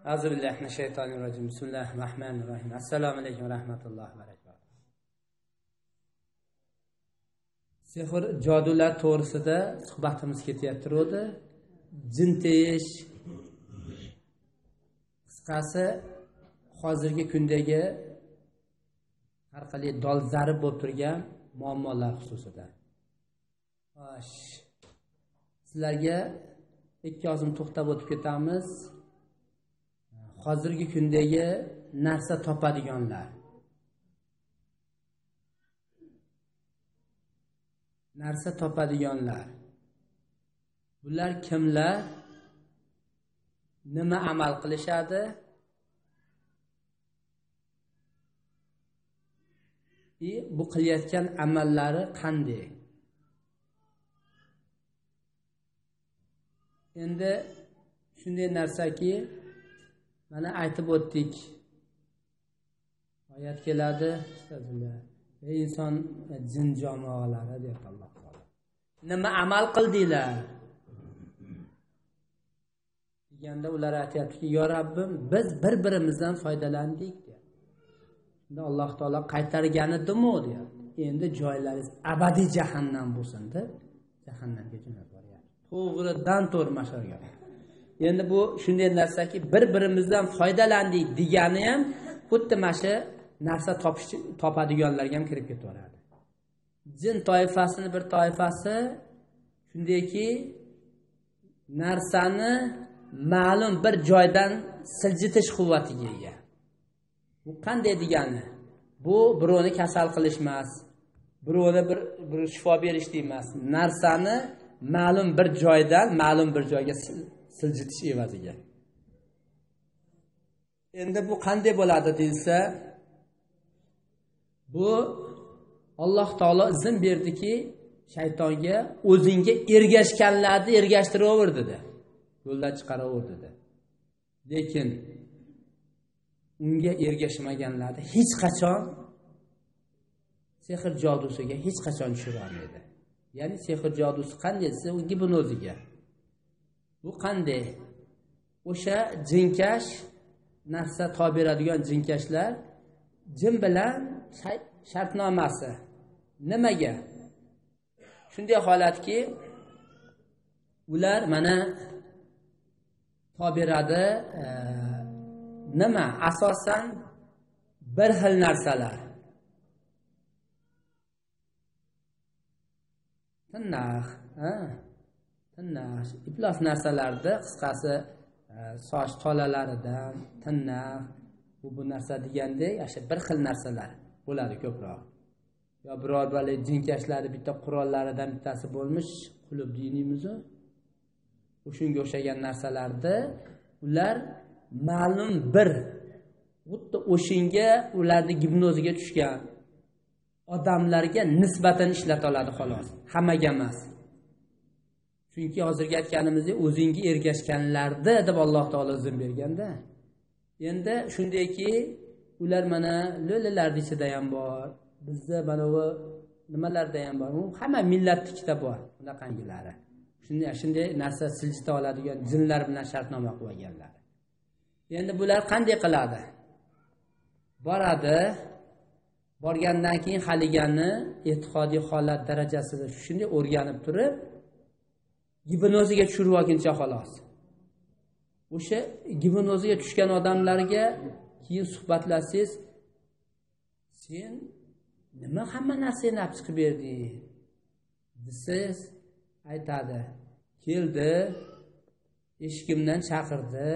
Euzubillahimineşşeytanirracim. Bismillahirrahmanirrahim. Assalomu alaykum va rahmatullohi va barakatuh. Sehr jodular to'g'risida suhbatimiz ketyapti. Jin teyish, qisqasi hozirgi kundagi har qanday dolzarb bo'lib turgan muammolar xususida. Sizlarga ikki ozim to'xtab o'tib ketamiz. Hozirgi kundagi narsa topadiganlar. Narsa topadiganlar. Bular kimlar? Nima amal qilishadi? Bu qilayotgan amallari qanday? Endi shunday narsaki, mana aytib o'tdik. Oyat keladi, ey inson jin jamoalari deb Alloh taolo. Nima amal qildinglar? Deganda ular aytayaptiki, yo Rabbim, biz bir-birimizdan foydalandik deb. Shunda Alloh taolo qaytarganidimu deyapti. Endi joylaringiz abadiy jahannam bo'lsin deb jahannamga jo'natib boryapti. To'g'ridan to'g'ri mashorga. Endi bu shunday narsaki, bir-birimizdan foydalandik degani ham xuddi mana shu narsa topadiganlarga ham kirib ketaveradi. Jin toifasini bir toifasi shundayki, narsani ma'lum bir joydan siljitish quvvatiga ega. Bu qanday degani? Bu birovni kasal qilish emas, birovni bir shifo berish emas. Narsani ma'lum bir joydan ma'lum bir joyga siljitish evaziga. Endi bu qanday bo'ladi deyilsa, bu Alloh taolo izn berdiki, shaytonga o'zingga ergashganlarni ergashtiraver dedi. Yo'ldan chiqaraver dedi. Lekin unga ergashmaganlarni hech qachon sehr jodusiga hech qachon tushira olmaydi. Ya'ni sehr jodusi qanday desa, u gipnoziga. Bu qanday? O'sha jinkash, narsa toberadigan jinkashlar jin bilan shartnomasi. Nimaga? Shunday holatki, ular mana toberadi, nima? Asosan bir xil narsalar. Tinnax, tinnax, iflos narsalarda, qisqasi soch tolalaridan, tinnax, bu narsa deganda, o'sha bir xil narsalar bo'ladi ko'proq. Yo biror bir jinkashlarning bitta qurollaridan bittasi bo'lmish, qulub dinimizni. O'shunga o'xshagan narsalarda ular ma'lum bir xuddi o'shinga ularning gipnoziga tushgan odamlarga nisbatan ishlata oladi xolos. Hammaga emas. Chunki hozirgi aytganimizdek, o'zingga ergashganlarda deb Alloh taolo izn berganda. Endi shundayki, ular mana lo'lilarning ichida ham bor, bizda mana bu nimalarda ham bor. Hamma millatnikida bor bunaqangilari. Shunday narsa siljita oladigan jinlar bilan shartnoma qilganlar. Endi bular qanday qiladi? Boradi, borgandan keyin haligani e'tiqodiy holat darajasida shunday o'rganib turib, gipnoziga tushirib olguncha xolos. O'sha gipnoziga tushgan odamlarga keyin suhbatlashingiz, sen nima hamma narsani olib chiqib berding? Siz aytadi, keldi, eshigimdan chaqirdi,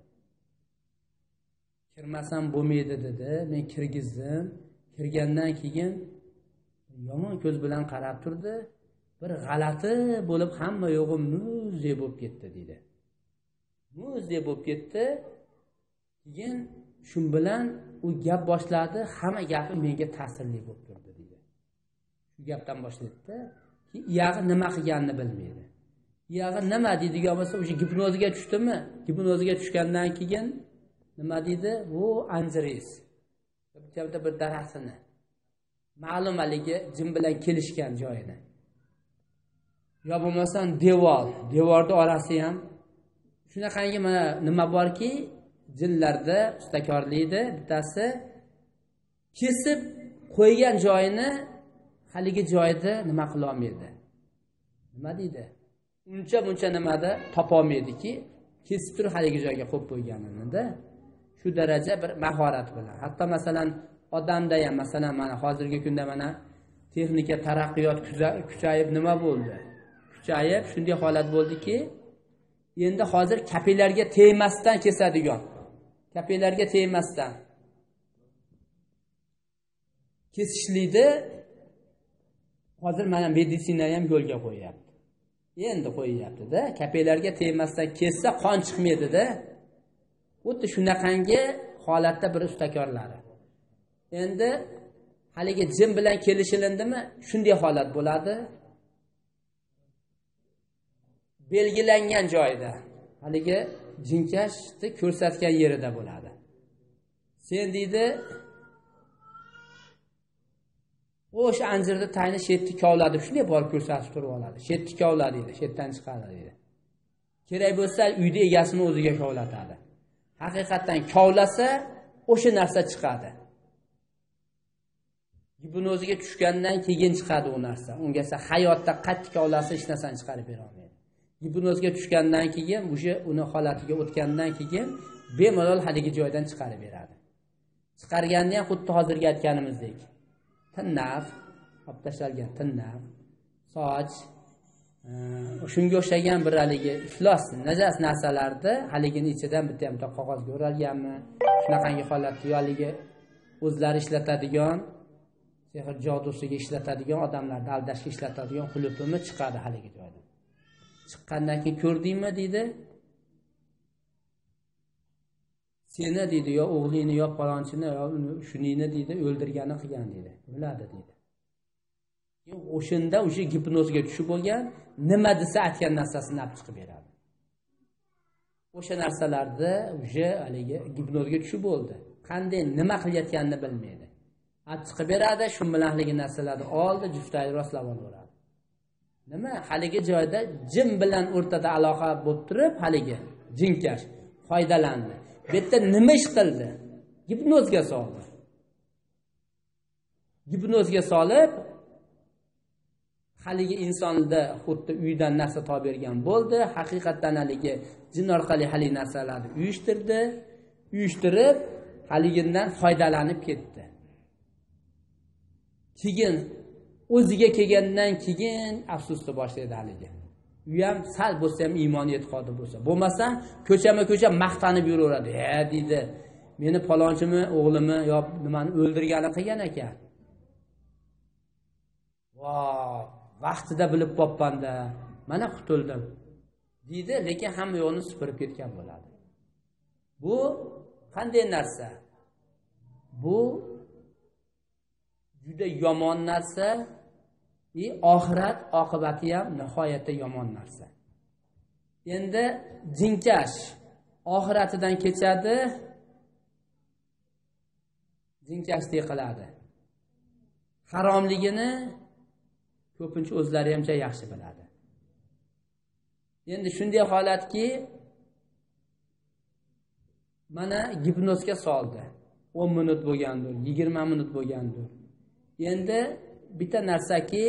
kirmasam bo'lmaydi dedi, men kirgizdim. Kirgandan keyin yomon ko'z bilan qarab turdi, bir g'alati bo'lib hamma yo'g'im muzdek bo'lib ketdi dedi. Muzdek bo'lib ketdi. Keyin shun bilan u gap boshladi, hamma gapi menga ta'sirli bo'lib turdi dedi. Shu gapdan boshladida, iyag'i nima qilganini bilmaydi. Iyag'i nima deydigan bo'lsa, o'sha gipnoziga tushdimi? Gipnoziga tushgandan keyin nima deydi? Bu anjiris. Bitta bir daraxtini. Ma'lum haligi jin bilan kelishgan joyini. Yo bo'lmasam devorni orasi ham shunaqangi mana nima borki, jinlarda ustakorlikda bittasi kesib qo'ygan joyini haligi joyda nima qila olmaydi. Nima deydi? Uncha buncha nimada topa olmaydiki, kesib turib haligi joyga qo'yib qo'yganini-da. Shu daraja bir mahorat bilan. Hatto masalan odamda ham masalan mana hozirgi kunda mana texnika taraqqiyot kuchayib nima bo'ldi? Kuchayib shunday holat bo'ldiki, endi hozir kapillarga tegmasdan kesadigan. Kapillarga tegmasdan kesishlikda hozir mana meditsina ham yo'lga qo'yapti. Endi qo'yyapti-da, kapillarga tegmasdan kessa qon chiqmaydi-da. Xuddi shunaqangi holatda bir ustakorlari. Endi haligi jin bilan kelishilindimi? Shunday holat bo'ladi. Belgilangan joyda, haligi jinkashni ko'rsatgan yerida bo'ladi. Sen deydi, o'sha anjirni tayini shetni kovladi, shunday borib ko'rsatib turib oladi. Shetni kovladi deydi, shetdan chiqadi deydi. Kerak bo'lsa uyda egasini o'ziga kovlatadi. Haqiqatan kovlasa o'sha narsa chiqadi. Gipnoziga tushgandan keyin chiqadi u narsa. Unga esa hayotda qattiq kovlasa hech narsani chiqarib bera olmaydi. Gipnozga tushgandan keyin, o'sha uni holatiga o'tgandan keyin bemalol haligi joydan chiqarib beradi. Chiqarganda ham xuddi hozirgi aytganimizdek, tinnaq, olib tashlangan tinnaq, soch, shunga o'xshagan bir haligi iflos, najas narsalarni haligini ichidan bitta ham qog'ozga o'ralganmi, shunaqangi holatda haligi o'zlari ishlatadigan, sehr jodusiga ishlatadigan odamlarni aldashga ishlatadigan xulupimi chiqadi haligi joydan. Chiqqandan keyin ko'rdingmi deydi. Seni deydi yo o'g'lingni yo palonchini yo shuningni deydi o'ldirgani qilgan deydi. Biladi deydi. O'shunda o'sha gipnozga tushib bo'lgan, nima desa aytgan narsasini olib chiqib beradi. O'sha narsalarda o'sha haligi gipnozga tushib bo'ldi. Qanday nima qilayotganini bilmaydi. Olib chiqib beradi, shu bilan haligi narsalarni oldi, juftay rostlab olaveradi. Nima? Haligi joyda jin bilan o'rtada aloqa bo'lib turib, haligi jinkash foydalandi. Bu yerda nima ish qildi? Gipnozga soldi. Gipnozga solib, haligi insonda xuddi uydan narsa topib bergan bo'ldi. Haqiqatan haligi jin orqali haligi narsalarni uyushtirib, haligindan foydalanib ketdi. Keyin o'ziga kelgandan keyin afsusni boshlaydi haligi. U ham sal bo'lsa ham iymon e'tiqodi bo'lsa, bo'lmasa ko'chama-ko'cha maqtanib yuraveradi. Deydi, meni palonchimi, o'g'limi yo nimani o'ldirgani qilgan ekan. Vaqtida bilib qopmanda, mana qutuldim deydi, lekin hamma yo'lni supurib ketgan bo'ladi. Bu qanday narsa? Bu juda yomon narsa. Oxirat oqibati ham nihoyatda yomon narsa. Endi jinkash oxiratidan kechadi, jinkashlik qiladi. Haromligini ko'pincha o'zlari hamcha yaxshi biladi. Endi shunday holatki, mana gipnozga soldi. 10 minut bo'lgandir, 20 minut bo'lgandir. Endi bitta narsaki,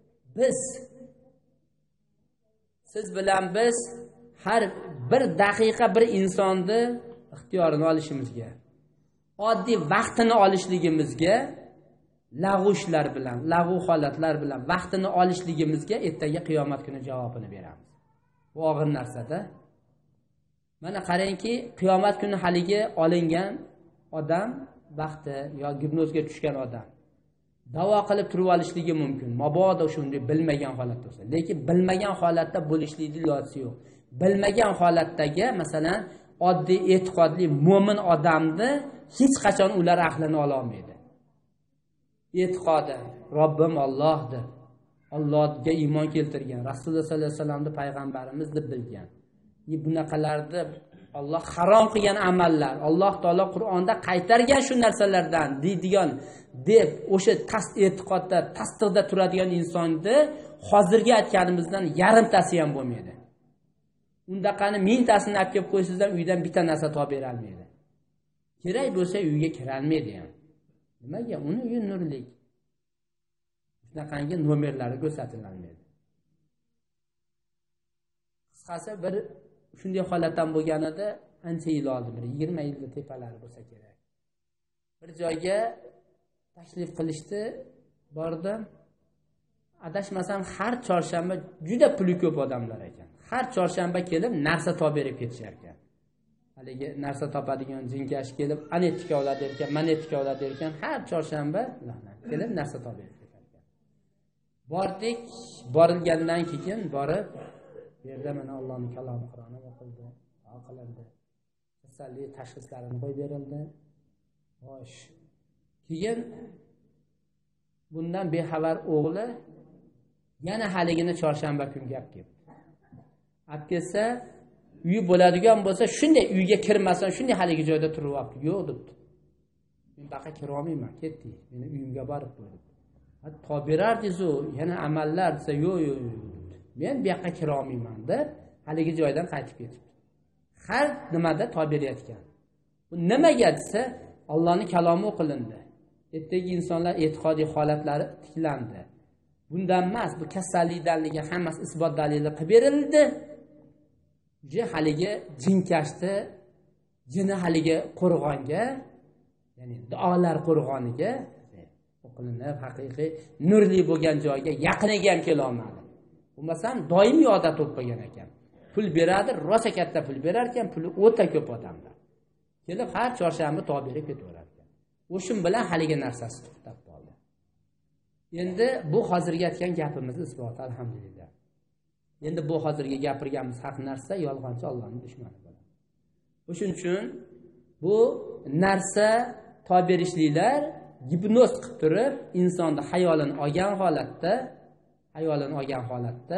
siz bilan biz har bir daqiqa bir insonni ixtiyorini olishimizga, oddiy vaqtini olishligimizga, lag'u ishlar bilan, lag'u holatlar bilan vaqtini olishligimizga ertaga qiyomat kuni javobini beramiz. Bu og'ir narsa-da. Mana qarangki, qiyomat kuni haligi olingan odam vaqti yo gipnozga tushgan odam davo qilib turib olishligi mumkin. Mabodo shunday bilmagan holatda bo'lsa. Lekin bilmagan holatda bo'lishlikning iloji yo'q. Bilmagan holatdagi, masalan, oddiy e'tiqodli mo'min odamni hech qachon ular aqlini ola olmaydi. E'tiqodi Robbim Allohdir. Allohga iymon keltirgan, Rasululloh sollallohu alayhi vasallamni payg'ambarimiz deb bilgan. Bunaqalarni Alloh harom qilgan amallar, Alloh taolo Qur'onda qaytargan shu narsalardan deydigan deb o'sha e'tiqodda, tasdiqda turadigan insonni hozirgi aytganimizdan yarimtasi ham bo'lmaydi. Unda qani mingtasini olib kelib qo'ysizdan uydan bitta narsa topib bera olmaydi. kerak bo'lsa uyga kirolmaydi ham. Nimaga? Uni uyi nurlik. Shunaqangi nomerlari ko'rsatilmaydi. Qisqasi bir shunday holatdan bo'lganida ancha yil oldi, bir 20 yilda tepalari bo'lsa kerak. Bir joyga tashrif qilishdi, bordim. Adashmasam har chorshanba juda puli ko'p odamlar ekan. Har chorshanba kelib narsa topib berib ketishar ekan. Haligi narsa topadigan jinkash kelib, anetika oladi ekan, manetika oladi ekan, har chorshanba kelib narsa topib berib ketar ekan. Bordik, borilgandan keyin borib, bu yerda mana Allohning kalomi Qur'oni o'qildi, duo qilindi. Kasallik tashxislarini qo'yib berildi. Xo'sh. Keyin bundan bexabar o'g'li yana haligini chorshanba kun gap keldi. Olib kelsa, uyi bo'ladigan bo'lsa, shunday uyga kirmasan, shunday haligi joyda turib olibdi. Yo'q debdi. Men baqa kira olmayman, ketdi. Meni uyimga borib qo'ydi. To'p berardingiz-ku, yana amallar desa, yo'q. Men bu yoqqa kira olmayman deb haligi joydan qaytib ketdi. Har nimada to'p berayotgan. Bu nimaga desa, Allohning kalomi o'qilindi. Ertaga insonlar e'tiqodiy holatlari tiklandi. Bundan emas, bu kasallikdanligi hammasi isbot dalili qilib berildi. Haligi jinkashdi, jini haligi qo'rg'onga, ya'ni duolar qo'rg'oniga o'qilinib, haqiqiy nurli bo'lgan joyga yaqiniga ham kela olmadi. Bo'lmasam doimiy odat bo'lib qolgan ekan. Pul beradi, rosa katta pul berar ekan, puli o'ta ko'p odamlar. Kelib har chorshanba to'p berib ketaverar ekan. O'shim bilan haligi narsasi to'xtab qoldi. Endi bu hozirga aytgan gapimiz isbot, alhamdulillah. Endi bu hozirga gapirganimiz haq narsa yolg'onchi Allohning dushmani bo'ladi. O'shuning uchun bu narsa to'p berishliklar gipnoz qilib turib, insonni xayolini olgan holatda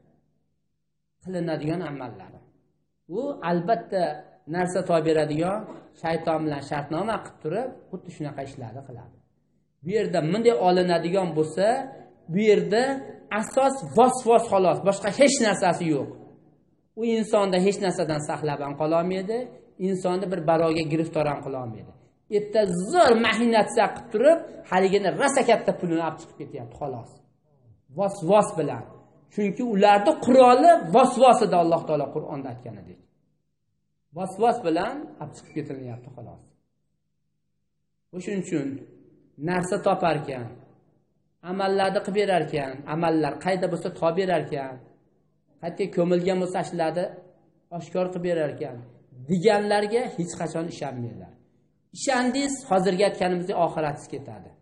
qilinadigan amallar. U albatta narsa to'p beradigan shayton bilan shartnoma qilib turib, xuddi shunaqa ishlarni qiladi. Bu yerda bunday olinadigan bo'lsa, bu yerda asos vos xolos, boshqa hech narsasi yo'q. U insonda hech narsadan saqlab ham qola olmaydi, insonni bir baroga giriftor ham qila olmaydi. Erta zo'r mahinatsiya qilib turib, haligini rosa katta pulini olib chiqib ketyapti xolos. Vos bilan. Chunki ularning quroli vos-vosida Alloh taolo Qur'onda aytganidek. Vos bilan olib chiqib ketilyapti xolos. O'shuning uchun narsa topar ekan, amallarni qilib berar ekan, amallar qayda bo'lsa to'p berar ekan, qayerga ko'milgan bo'lsa ashlarni oshkor qilib berar ekan deganlarga hech qachon ishonmaydilar. Ishondingiz, hozirga aytganimizdek oxiratingiz ketadi.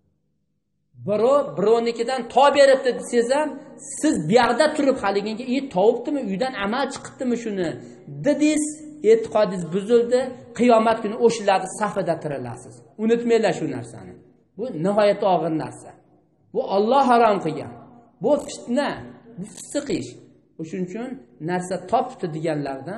Birovnikidan to'p beribdi desangiz ham, siz bu yerda turib haliginga topibdimi, uydan amal chiqibdimi shuni dedingiz, e'tiqodingiz buzildi, qiyomat kuni o'shalarning safida tirilasiz. Unutmanglar shu narsani. Bu nihoyat og'ir narsa. Bu Alloh harom qilgan. Bu fitna, bu fisq ish. O'shuning uchun narsa topdi deganlardan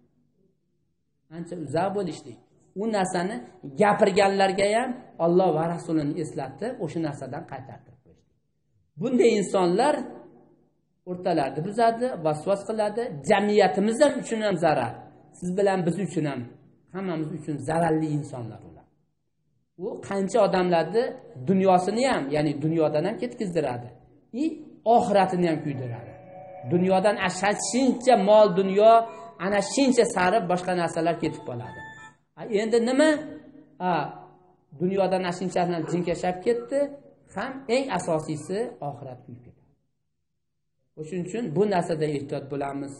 ancha uzoq bo'lishlik. U narsani gapirganlarga ham Alloh va Rasulini eslatib, o'sha narsadan qaytarib qo'yishdi. Bunday insonlar o'rtalarni buzadi, vasvas qiladi, jamiyatimiz uchun ham zarar. Siz bilan biz uchun ham, hammamiz uchun zararli insonlar ular. U qancha odamlarni dunyosini ham, ya'ni dunyodan ham ketkizdiradi, oxiratini ham kuydiradi. Dunyodan ashadshuncha mol dunyo, ana shuncha sari boshqa narsalar ketib qoladi. Endi nima? Dunyodan ashunchadan jinkashab ketdi, ham eng asosiysi oxirat kuyib ketadi. O'shuning uchun bu narsada ehtiyot bo'lamiz.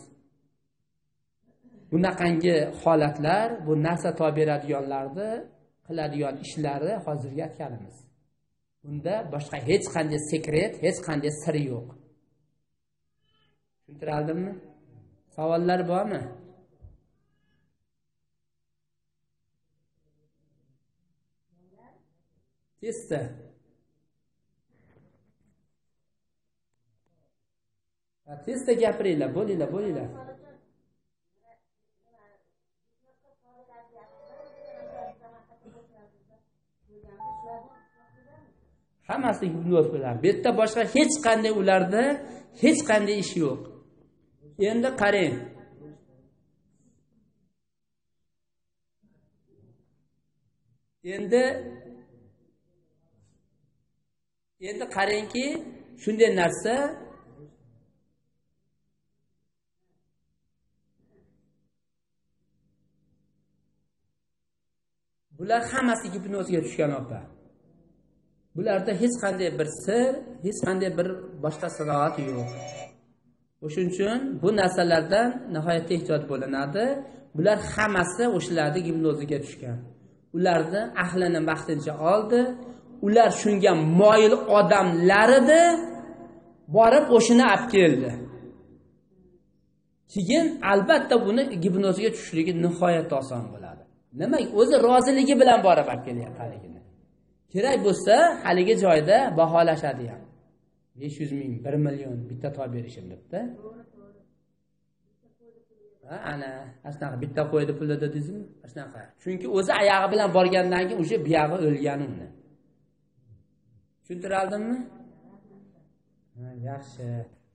Bunaqangi holatlar, bu narsa to'p beradiganlarni qiladigan ishlari hozirga aytganimiz. Bunda boshqa hech qanday sekret, hech qanday sir yo'q. Tushuntirdimmi? Savollar bormi? Testa. Testa gapiringlar, bo'linglar. Hammasi hipnoz bilan. Bu yerda boshqa hech qanday ularda hech qanday ish yo'q. Endi qarang. endi qarangki, shunday narsa bular hammasi gipnozga tushgan opa. Bularda hech qanday bir sir, hech qanday bir boshqa sarohat yo'q. O'shuning uchun bu narsalardan nihoyatda ehtiyot bo'linadi. Bular hammasi o'shalarning gipnoziga tushgan. Ularni ahlini vaqtincha oldi. Ular shunga moyil odamlar edi, borib o'shini olib keldi. Keyin albatta buni gipnozga tushishligi nihoyatda oson bo'ladi. Nima? O'zi roziligi bilan borib olib kelyapti haligini. Kerak bo'lsa, haligi joyda baholashadi ham. 500 ming, 1 million bitta to'y berishim debdi. Ana, asnaqa bitta qo'ydi pulda dedingizmi? Asnaqa. Chunki o'zi oyog'i bilan borgandan keyin o'sha buyog'i o'lgan uni. Tushuntirdimmi? Ha, yaxshi.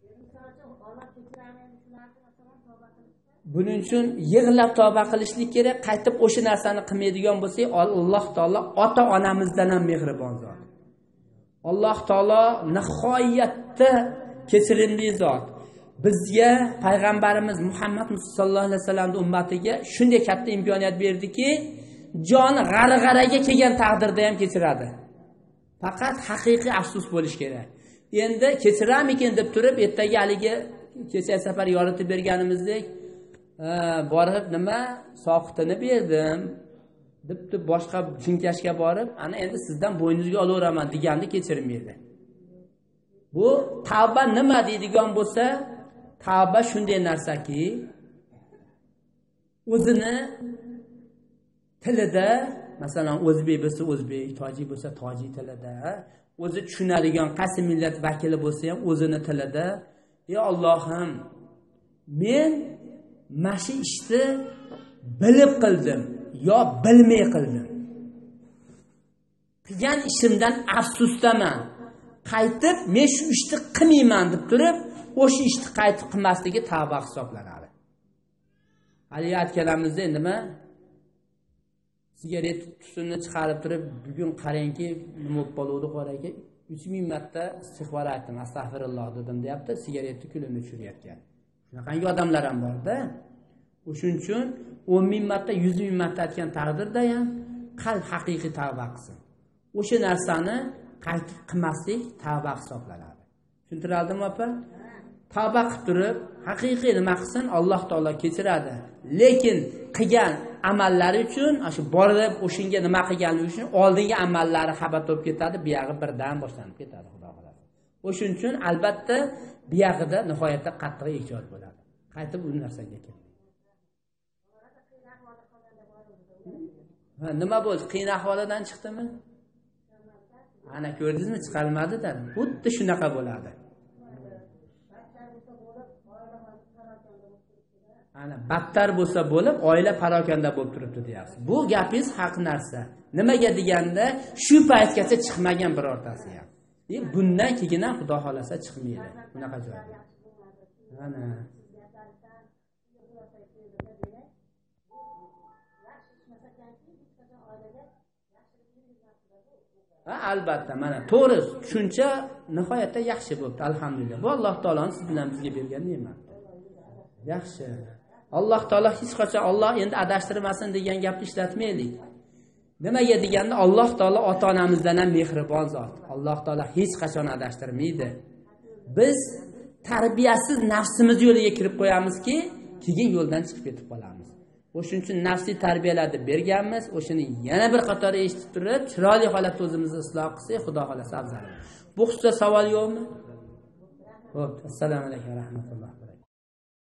Buning uchun yig'lab tavba qilishlik kerak. Qaytib o'sha narsani qilmaydigan bo'lsak, Alloh taolo ota-onamizdan ham mehribon zot. Alloh taolo nihoyatda kechirimli zot. Bizga payg'ambarimiz Muhammad sallallohu alayhi vasallamning ummatiga shunday katta imkoniyat berdiki, jon g'arg'araga kelgan taqdirda ham kechiradi. Faqat haqiqiy afsus bo'lish kerak. Endi kechiramikin deb turib, ertaga haligi kecha safar yoritib berganimizdek borib nima soqitini berdim debdi, boshqa chinkashga borib, ana endi sizdan bo'yningizga olaveraman deganda kechirmaydi. Bu tavba nima deydigan bo'lsa, tavba shunday narsaki, o'zini tilida, masalan o'zbek bo'lsa o'zbek, tojik bo'lsa tojik tilida, o'zi tushunadigan qaysi millat vakili bo'lsa ham o'zini tilida, ey Allohim, men mashi ishni bilib qildim yo bilmay qildim. Qilgan ishimdan afsusdaman. Qaytib men shu ishni qilmayman deb turib, o'sha ishni qaytib qilmasligi tavba hisoblanadi. Hali aytganimizda nima? Sigaret tutunni chiqarib turib, bugun qarangki, nima bo'ldi qoraka, 3000 marta istig'for aytdim, astag'firulloh dedim deyapti, sigaretni kulini tushirayotgan. Shunaqangi odamlar ham bor-da. O'shuning uchun 10,000 marta, 100,000 marta aytgan taqdirda ham qalb haqiqiy tavba qilsin. O'sha narsani qaytib qilmaslik tavba hisoblanadi. Tushuntirdimmi opa? Tavba qilib turib, haqiqiy nima qilsin, Alloh taolo kechiradi. Lekin qilgan amallari uchun, shu borib o'shinga nima qilganligi uchun oldingi amallari xabar topib ketadi, bu yog'i birdan boshlanib ketadi, xudo xolasa. O'shuning uchun albatta bu yog'ida nihoyatda qattiq ehtiyot bo'ladi. Qaytib u narsaga keladi. Nima bo'ldi? Qiyin ahvolidan chiqdimi? Ana ko'rdingizmi, chiqarmadi-da. Xuddi shunaqa bo'ladi. Ana battar bo'lsa bo'lib, oila parokanda bo'lib turibdi deyapsiz. Bu gapingiz haq narsa. Nimaga deganda, shu paytgacha chiqmagan birortasi ham. Bundan keyin ham xudo xolasa chiqmaydi. Bunaqa joyda. Ana albatta, mana to'g'ri tushuncha nihoyatda yaxshi bo'ldi, alhamdulillah. Bu Alloh taoloning siz bilan bizga bergan ne'mat. Yaxshi. Alloh taolo hech qachon Alloh endi adashtirmasin degan gapni ishlatmaylik. Nimaga deganda Alloh taolo ota-onamizdan ham mehribon zot. Alloh taolo hech qachon adashtirmaydi. Biz tarbiyasiz nafsimiz yo'liga kirib qo'yamizki, keyin yo'ldan chiqib ketib qolamiz. O'shuning uchun nafsiy tarbiyalarni berganmiz, o'shini yana bir qator eshitib turib, chiroyli holatda o'zimizni isloh qilsak, xudo xolasa afzal. Bu xususda savol yo'qmi? Xo'p, assalomu alaykum va rahmatulloh.